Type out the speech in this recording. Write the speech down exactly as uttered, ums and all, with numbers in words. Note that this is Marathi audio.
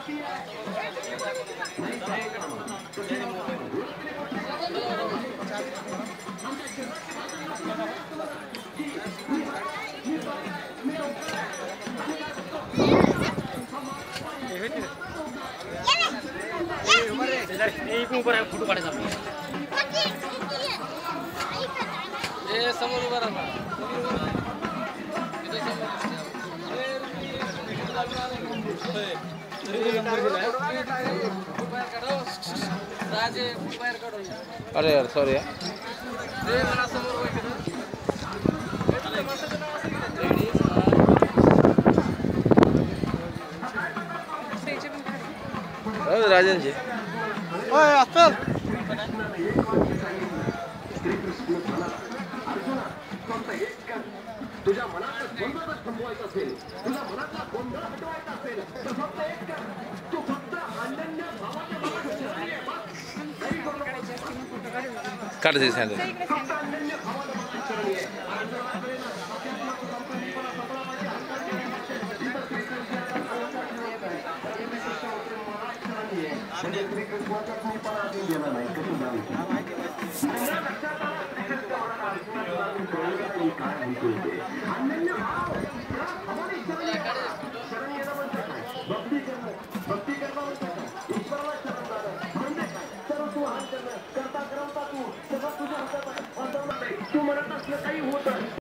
ऊपर फोटो काढायचा समोर उभा राहा अरे यार सॉरी राजन जी तुझ्या मनात गोंधळ थांबवायचा असेल तुझ्या मनातला गोंधळ हटवायचा असेल तर फक्त एक कर तू फक्त अनन्य भावाच्या काढ दे सँडल अनन्य भावाच्या चरणी आहे श्रीकृष्णाचा कृपा आधी गेला नाही कधी नाही काय अनन्य भाव